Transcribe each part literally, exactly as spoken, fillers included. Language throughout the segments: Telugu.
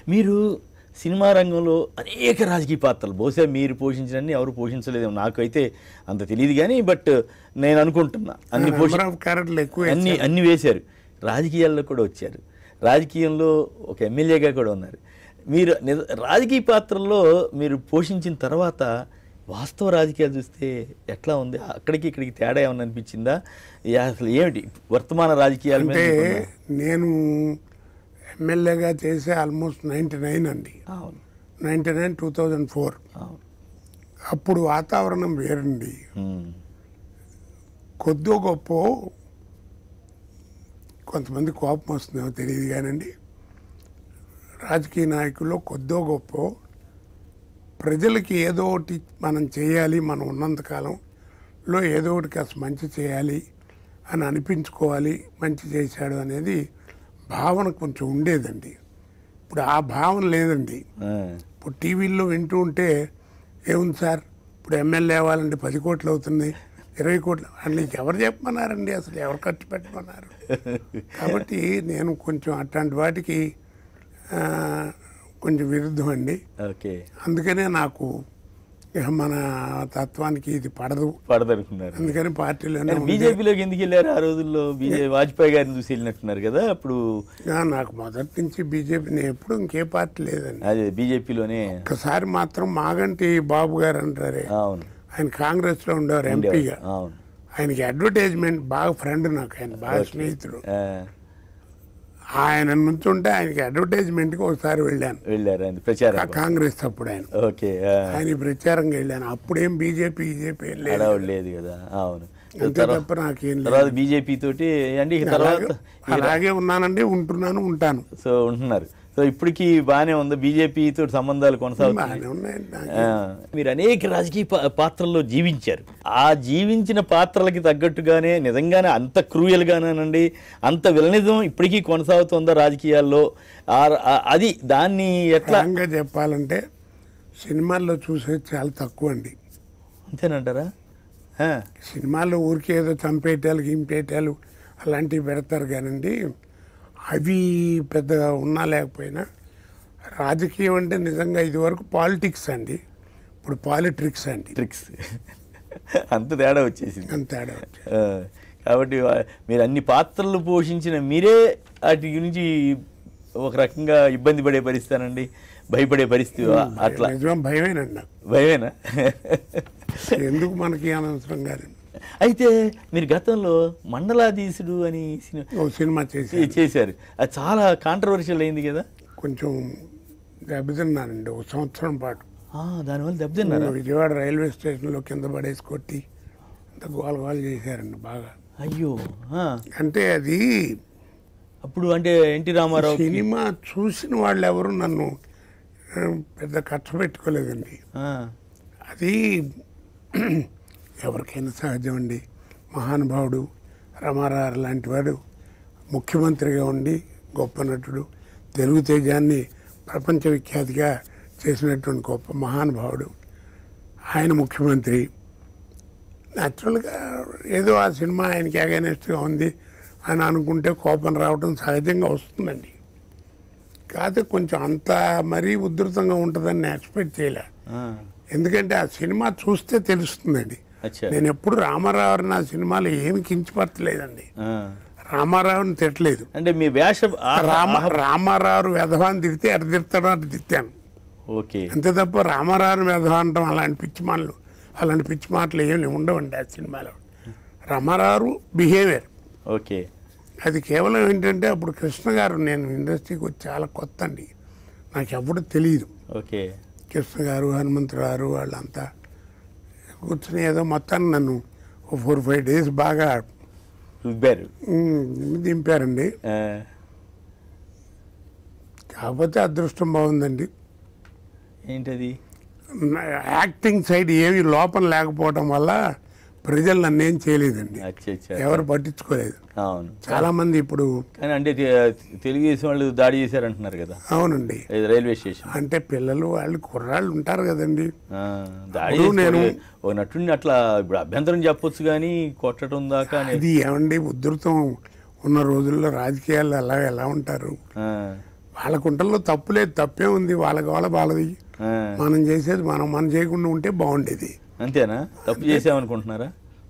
మీరు సినిమా రంగంలో అనేక రాజకీయ పాత్రలు బహుశా మీరు పోషించినన్ని ఎవరు పోషించలేదు నాకైతే అంత తెలియదు కానీ బట్ నేను అనుకుంటున్నా అన్ని పోషి అన్ని అన్ని వేశారు రాజకీయాల్లో కూడా వచ్చారు రాజకీయంలో ఒక ఎమ్మెల్యేగా కూడా ఉన్నారు మీరు రాజకీయ పాత్రల్లో మీరు పోషించిన తర్వాత వాస్తవ రాజకీయాలు చూస్తే ఎట్లా ఉంది అక్కడికి ఇక్కడికి తేడా ఏమన్నా అనిపించిందా అసలు ఏమిటి వర్తమాన రాజకీయాల మీద నేను ఎమ్మెల్యేగా చేసే ఆల్మోస్ట్ నైంటీ నైన్ అండి ninety nine two thousand four అప్పుడు వాతావరణం వేరండి కొద్దో గొప్ప కొంతమంది కోపం వస్తుందేమో తెలియదు కానండి రాజకీయ నాయకుల్లో కొద్దో గొప్ప ప్రజలకి ఏదో ఒకటి మనం చేయాలి మనం ఉన్నంతకాలంలో ఏదో ఒకటి కాస్త మంచి చేయాలి అని అనిపించుకోవాలి మంచి చేశాడు అనేది భావన కొంచెం ఉండేదండి ఇప్పుడు ఆ భావన లేదండి ఇప్పుడు టీవీల్లో వింటూ ఉంటే ఏముంది సార్ ఇప్పుడు ఎమ్మెల్యే అవ్వాలంటే పది కోట్లు అవుతుంది ఇరవై కోట్లు అని ఎవరు చెప్పమన్నారండి అసలు ఎవరు ఖర్చు పెట్టమన్నారు కాబట్టి నేను కొంచెం అట్లాంటి వాటికి కొంచెం విరుద్ధం అండి అందుకనే నాకు మన తత్వానికి ఇది పడదు పడదనుకున్నారు అందుకని పార్టీలో బీజేపీలోకి ఎందుకు వెళ్ళారు ఆ రోజుల్లో బీజేపీ వాజ్పేయి గారిని చూసి వెళ్ళినట్టున్నారు కదా అప్పుడు నాకు మొదటి నుంచి బీజేపీ ఎప్పుడు ఇంకే పార్టీ లేదండి అదే బీజేపీలోనే ఒక్కసారి మాత్రం మాగంటి బాబు గారు అంటారే అవును ఆయన కాంగ్రెస్ లో ఉండేవారు ఎంపీగా ఆయనకి అడ్వర్టైజ్మెంట్ బాగా ఫ్రెండ్ నాకు ఆయన బాగా స్నేహితుడు ఆయన నుంచి ఉంటే ఆయనకి అడ్వర్టైజ్మెంట్ కి ఒకసారి వెళ్ళాను వెళ్ళారు ప్రచారం కాంగ్రెస్ అప్పుడు ఆయన ఓకే ఆయన ప్రచారంగా వెళ్ళాను అప్పుడేం బీజేపీ బీజేపీ లేదు కదా అవును అంతే తప్ప నాకేం లేదు బీజేపీ తోటి అంటే తర్వాత అలాగే ఉన్నానండి ఉంటున్నాను ఉంటాను సో ఉంటున్నారు సో ఇప్పటికీ బాగానే ఉంది బీజేపీ తోటి సంబంధాలు కొనసాగుతున్నాయి మీరు అనేక రాజకీయ పాత్రల్లో జీవించారు ఆ జీవించిన పాత్రలకి తగ్గట్టుగానే నిజంగానే అంత క్రూయల్ గానండి అంత విలనిజం ఇప్పటికీ కొనసాగుతుందా రాజకీయాల్లో అది దాన్ని ఎట్లా చెప్పాలంటే సినిమాల్లో చూసేది చాలా తక్కువ అండి అంతేనంటారా సినిమాల్లో ఊరికే ఏదో చంపేటాలు గింపేటాలు అలాంటివి పెడతారు కానండి అవి పెద్దగా ఉన్నా లేకపోయినా రాజకీయం అంటే నిజంగా ఇదివరకు పాలిటిక్స్ అండి ఇప్పుడు పాలిట్రిక్స్ అండి ట్రిక్స్ అంత తేడా వచ్చేసింది అంత తేడా కాబట్టి మీరు అన్ని పాత్రలు పోషించిన మీరే వాటి గురించి ఒక రకంగా ఇబ్బంది పడే పరిస్థితి భయపడే పరిస్థితి అట్లా నిజం భయమేనండి నాకు భయమేనా ఎందుకు మనకి అనవసరం కాదండి అయితే మీరు గతంలో మండలాధీశుడు అని సినిమా చేసి చేశారు అది చాలా కాంట్రవర్షియల్ అయింది కదా కొంచెం దెబ్బతిన్నానండి ఒక సంవత్సరం పాటు దానివల్ల దెబ్బతిన్నారు విజయవాడ రైల్వే స్టేషన్లో కింద పడేసి కొట్టి అంత గోల గోల చేశారండి బాగా అయ్యో అంటే అది అప్పుడు అంటే ఎన్టీ రామారావు సినిమా చూసిన వాళ్ళు ఎవరు నన్ను పెద్ద ఖర్చు పెట్టుకోలేదండి అది ఎవరికైనా సహజం అండి మహానుభావుడు రామారావు లాంటి వాడు ముఖ్యమంత్రిగా ఉండి గొప్ప నటుడు తెలుగు తేజాన్ని ప్రపంచ విఖ్యాతిగా చేసినటువంటి గొప్ప మహానుభావుడు ఆయన ముఖ్యమంత్రి న్యాచురల్గా ఏదో ఆ సినిమా ఆయనకి అగైనెస్ట్గా ఉంది అని అనుకుంటే కోపం రావడం సహజంగా వస్తుందండి కాకపోతే కొంచెం అంత మరీ ఉధృతంగా ఉంటుందని ఎక్స్పెక్ట్ చేయలే ఎందుకంటే ఆ సినిమా చూస్తే తెలుస్తుందండి నేను ఎప్పుడు రామారావు నా సినిమాలు ఏమి కించపరచలేదండి రామారావుని తిట్టలేదు అంటే మీ వేష రామ రామారావు వెధవాన్ని తిడితే ఎట తిడతాడో అటు తిట్టాను ఓకే అంతే తప్ప రామారావుని వెధవ అంటాం అలాంటి పిచ్చి మాటలు అలాంటి పిచ్చి మాటలు ఏమి ఉండవండి ఆ సినిమాలో రామారావు బిహేవియర్ ఓకే అది కేవలం ఏంటంటే అప్పుడు కృష్ణ గారు నేను ఇండస్ట్రీకి వచ్చి చాలా కొత్త అండి నాకు ఎప్పుడు తెలియదు ఓకే కృష్ణ గారు హనుమంతరావు గారు వాళ్ళంతా కూర్చుని ఏదో మొత్తాన్ని నన్ను ఫోర్ ఫైవ్ డేస్ బాగా దింపారండి కాకపోతే అదృష్టం బాగుందండి ఏంటది యాక్టింగ్ సైడ్ ఏమి లోపం లేకపోవడం వల్ల ప్రజలు నన్ను ఏం చేయలేదండి ఎవరు పట్టించుకోలేదు చాలా మంది ఇప్పుడు అంటే తెలుగుదేశం వాళ్ళు దాడి చేశారంటున్నారు కదా అవునండి రైల్వే స్టేషన్ అంటే పిల్లలు వాళ్ళు కుర్రాళ్ళు ఉంటారు కదండి దాడి నేను ఒక నటుడిని అట్లా ఇప్పుడు అభ్యంతరం చెప్పొచ్చు కానీ కొట్టడం దాకా ఇది ఏమండి ఉధృతం ఉన్న రోజుల్లో రాజకీయాలు అలా ఎలా ఉంటారు వాళ్ళ కుంటల్లో తప్పు లేదు, తప్పే ఉంది, వాళ్ళకి వాళ్ళ వాళ్ళది. మనం చేసేది మనం మనం చేయకుండా ఉంటే బాగుండేది. అంతేనా? తప్పు చేసామనుకుంటున్నారా?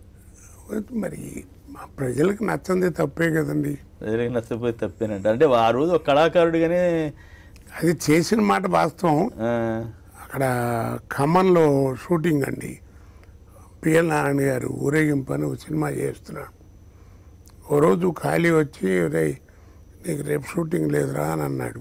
మరి మా ప్రజలకు నచ్చంది తప్పే కదండి. ప్రజలకు నచ్చపోతే తప్పేనంట. అంటే ఆ రోజు ఒక కళాకారుడిగానే అది చేసిన మాట వాస్తవం. అక్కడ ఖమ్మంలో షూటింగ్ అండి. పిఎల్ నారాయణ గారు ఊరేగింపు అని ఒక సినిమా చేస్తున్నాడు. ఓ రోజు ఖాళీ వచ్చి రే నీకు రేపు షూటింగ్ లేదురా అని అన్నాడు.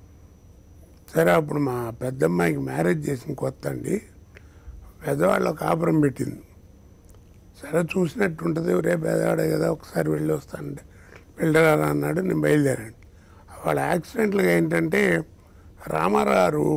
సరే అప్పుడు మా పెద్దమ్మాయికి మ్యారేజ్ చేసిన కొత్త అండి, పెద్దవాళ్ళు కాపురం పెట్టింది. సరే చూసినట్టు ఉంటుంది, రేపు పెద్దవాడే కదా ఒకసారి వెళ్ళి వస్తానంటే వెళ్ళరా అన్నాడు. నేను బయలుదేరాను. వాళ్ళ యాక్సిడెంట్లుగా ఏంటంటే రామారావు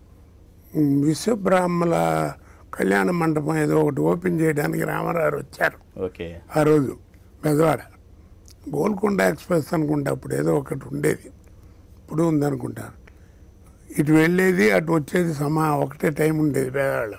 విశ్వబ్రాహ్మల కళ్యాణ మండపం ఏదో ఒకటి ఓపెన్ చేయడానికి రామారావు వచ్చారు. ఓకే. ఆ రోజు పెద్దవాడ గోల్కొండ ఎక్స్ప్రెస్ అనుకుంటా, అప్పుడు ఏదో ఒకటి ఉండేది, ఇప్పుడు ఉందనుకుంటాను. ఇటు వెళ్ళేది అటు వచ్చేది సమా ఒకటే టైం ఉండేది పేదవాళ్ళు.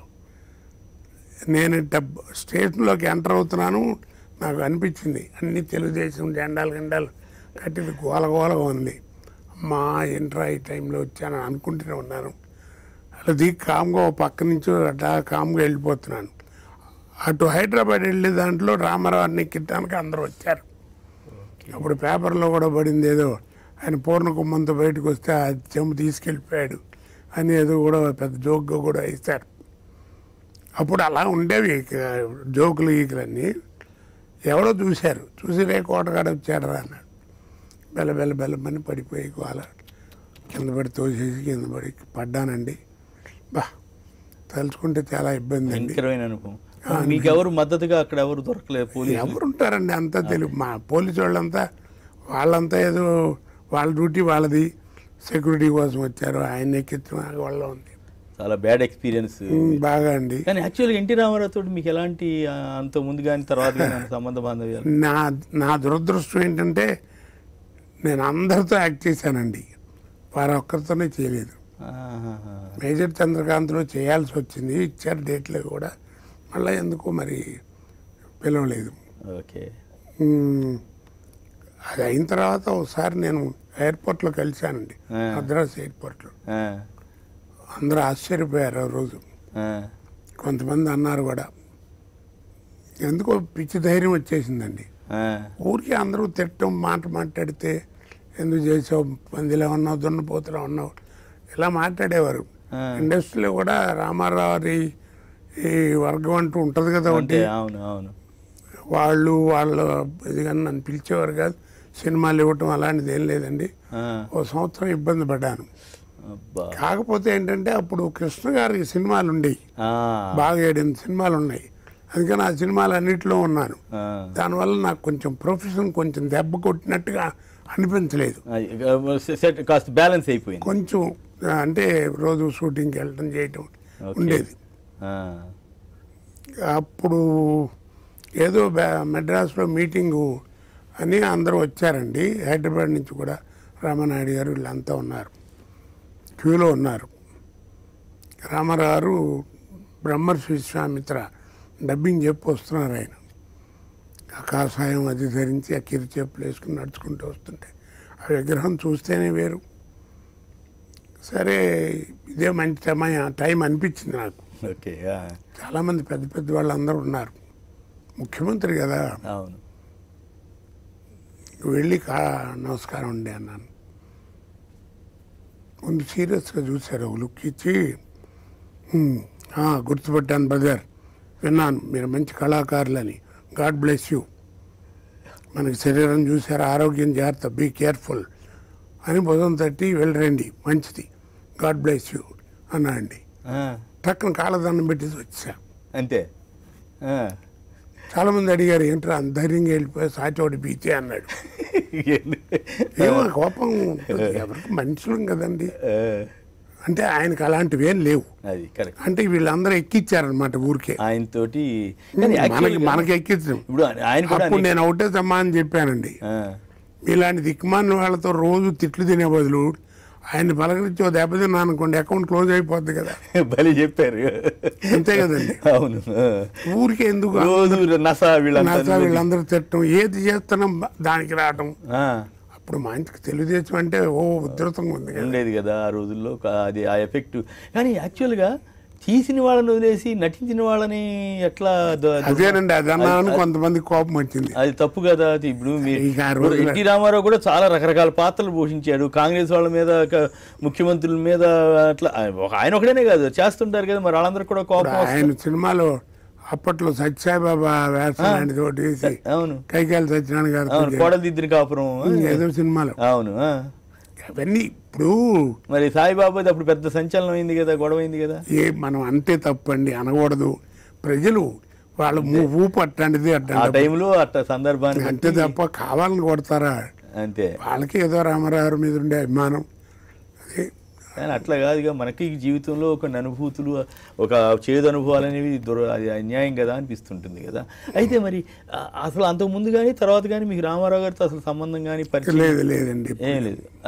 నేను స్టేషన్లోకి ఎంటర్ అవుతున్నాను, నాకు అనిపించింది అన్ని తెలుగుదేశం జెండాలు గండాలు కట్టింది గోలగోలగా ఉంది. అమ్మా ఎంట్రా ఈ టైంలో వచ్చాను అనుకుంటూనే ఉన్నాను. అలా దిగి కామ్గా పక్క నుంచి అట్లా కామ్గా వెళ్ళిపోతున్నాను. అటు హైదరాబాద్ వెళ్ళే దాంట్లో రామారావుని ఎక్కించడానికి అందరూ వచ్చారు. అప్పుడు పేపర్లో కూడా పడింది ఏదో ఆయన పూర్ణ కుమ్మంతో బయటకు వస్తే ఆ చెంబు తీసుకెళ్ళిపోయాడు అని ఏదో కూడా పెద్ద జోక్గా కూడా ఇస్తారు. అప్పుడు అలా ఉండేవి జోకులు ఈకులన్నీ. ఎవరో చూశారు, చూసి రే కోటగాడ వచ్చాడు రా అన్నాడు. బెల్ల బెల్ల బెల్లమని పడిపోయి వాళ్ళ కింద పడి తోసేసి కింద పడి పడ్డానండి. బా తలుచుకుంటే చాలా ఇబ్బంది అండి. మీకు ఎవరు మద్దతుగా అక్కడ ఎవరు దొరకలేదు? పోలీసు ఎవరు ఉంటారండి, అంతా తెలుగు మా పోలీసు వాళ్ళంతా వాళ్ళంతా ఏదో వాళ్ళ డ్యూటీ వాళ్ళది, సెక్యూరిటీ కోసం వచ్చారు. ఆయన ఎక్కించిన వాళ్ళ ఉంది. చాలా బ్యాడ్ ఎక్స్పీరియన్స్ బాగా అండి. కానీ యాక్చువల్గా ఎన్టీ రామారావు తోటి మీకు ఎలాంటి అంత ముందు కానీ తర్వాత కానీ సంబంధ బాంధవ్యాలు? నా నా దురదృష్టం ఏంటంటే నేను అందరితో యాక్ట్ చేశానండి, వారు ఒక్కరితోనే చేయలేదు. మేజర్ చంద్రకాంత్లో చేయాల్సి వచ్చింది, ఇచ్చారు డేట్లు కూడా, మళ్ళీ ఎందుకో మరి పిలవలేదు. ఓకే. అది అయిన తర్వాత ఒకసారి నేను ఎయిర్పోర్ట్లో కలిశానండి, మద్రాసు ఎయిర్పోర్ట్లో. అందరూ ఆశ్చర్యపోయారు ఆ రోజు. కొంతమంది అన్నారు కూడా, ఎందుకో పిచ్చి ధైర్యం వచ్చేసిందండి. ఊరికి అందరూ తిట్టడం, మాట మాట్లాడితే ఎందుకు చేసావు, పందిలో ఉన్నావు, దున్నపోతులో ఉన్నావు, ఇలా మాట్లాడేవారు. ఇండస్ట్రీలో కూడా రామారావు ఈ వర్గం అంటూ ఉంటుంది కదా ఒకటి, వాళ్ళు వాళ్ళ ఇది కానీ నన్ను పిలిచేవారు కాదు. సినిమాలు ఇవ్వటం అలాంటిది ఏం లేదండి. ఓ సంవత్సరం ఇబ్బంది పడ్డాను. కాకపోతే ఏంటంటే అప్పుడు కృష్ణ గారి సినిమాలు ఉండేవి, బాగా ఏడెనిమిది సినిమాలు ఉన్నాయి. అందుకని ఆ సినిమాలు అన్నింటిలో ఉన్నాను. దానివల్ల నాకు కొంచెం ప్రొఫెషన్ కొంచెం దెబ్బ కొట్టినట్టుగా అనిపించలేదు, బ్యాలెన్స్ అయిపోయింది కొంచెం. అంటే రోజు షూటింగ్కి వెళ్ళటం చేయటం ఉండేది. అప్పుడు ఏదో మెడ్రాస్లో మీటింగు అని అందరూ వచ్చారండి, హైదరాబాద్ నుంచి కూడా. రామానాయుడు గారు వీళ్ళంతా ఉన్నారు, క్యూలో ఉన్నారు. రామారావు బ్రహ్మర్షి విశ్వామిత్ర డబ్బింగ్ చెప్పి వస్తున్నారు. ఆయన ఆ కాషాయం అది ధరించి ఆ కిరి చెప్పులు వేసుకుని నడుచుకుంటూ వస్తుంటే ఆ విగ్రహం చూస్తేనే వేరు. సరే ఇదే మంచి సమయం టైం అనిపించింది నాకు. ఓకే. చాలామంది పెద్ద పెద్ద వాళ్ళు అందరూ ఉన్నారు, ముఖ్యమంత్రి కదా. అవును. వెళ్ళి కా నమస్కారం అండి అన్నాను. ముందు సీరియస్గా చూశారు, ఒక లుక్ ఇచ్చి, గుర్తుపట్టాను బ్రదర్, విన్నాను మీరు మంచి కళాకారులని, గాడ్ బ్లెస్ యూ, మనకి శరీరం చూసారు, ఆరోగ్యం జాగ్రత్త, బీ కేర్ఫుల్ అని భుజం తట్టి వెళ్ళరండి, మంచిది, గాడ్ బ్లెస్ యూ అన్నా అండి. టక్కన కాళ్ళదండం పెట్టేసి వచ్చా అంతే. చాలామంది అడిగారు ఏంటో అంధైర్యంగా వెళ్ళిపోయి సాచోటి బీచే అన్నాడు. ఏమో కోపం, ఎవరికి మనుషులం కదండి. అంటే ఆయనకు అలాంటివి ఏం లేవు. అంటే వీళ్ళందరూ ఎక్కిచ్చారనమాట ఊరికే ఆయనతోటి, మనకి మనకి ఎక్కించడం. అప్పుడు నేను ఒకటే సమానం చెప్పానండి, మీలాంటి దిక్కుమాలిన వాళ్ళతో రోజు తిట్లు తినే బదులు ఆయన పలకరించి ఓ దెబ్బతిన్నా అనుకోండి, అకౌంట్ క్లోజ్ అయిపోద్ది కదా. బలి చెప్పారు. అంతే కదండి. అవును. ఊరికే ఎందుకు నసా వీళ్ళందరూ తిట్టడం, ఏది చేస్తున్నాం దానికి రావటం. ఇప్పుడు మంచి తెలుగుదేశం అంటే ఓ ఉధృతంగా ఉంది కదా. ఉండేది కదా ఆ రోజుల్లో. కా- అది ఆ ఎఫెక్ట్. కానీ యాక్చువల్గా తీసిన వాళ్ళని వదిలేసి నటించిన వాళ్ళని ఎట్లా ద- అదేనండి అది అన్నాను కొంతమంది కోపం వచ్చింది. అది తప్పు కదా. అది ఇప్పుడు మీరు ఇక ఆ రోజుల్లో- ఎన్టీ రామారావు కూడా చాలా రకరకాల పాత్రలు పోషించాడు. కాంగ్రెస్ వాళ్ళ మీద క- ముఖ్యమంత్రుల మీద అట్లా ఒక ఆయన ఒకడేనే కాదు చేస్తుంటారు కదా, మరి వాళ్ళందరూ కూడా కోపం ఇప్పుడు వస్తుంది. ఆయన సినిమాలో అప్పట్లో సత్యసాయిబాబా వేషం లాంటిది ఒకటి వేసి అవును కైకాయలు సత్యనారాయణ గారు అవును కోడలు దిద్దిన కాపురం. ఏదో సినిమాలో అవును ఆ. అవన్నీ ఇప్పుడు మరి సాయిబాబాది అప్పుడు పెద్ద సంచలనం అయింది కదా, గొడవ అయింది కదా. ఏ మనం అంటే తప్పండి అనకూడదు. ప్రజలు వాళ్ళ ఊ- ఊపు అట్లాంటిది ఆ అట్లా టైంలో అట్ట సందర్భాన్ని అంతే బట్టి తప్ప కావాలని కొడతారా? అంతే. వాళ్ళకి ఏదో రామారావు మీద ఉండే అభిమానం. అదే కానీ అట్లా కాదుగా, మనకి జీవితంలో కొన్ని అనుభూతులు, ఒక చేదు అనుభవాలు అనేవి దుర అది అన్యాయం కదా అనిపిస్తుంటుంది కదా. అయితే మరి ఆ, అసలు అంతకు ముందు కానీ తర్వాత కానీ మీకు రామారావు గారితో అసలు సంబంధం కానీ పరిచయం లేదు లేదండి ఏం లేదు.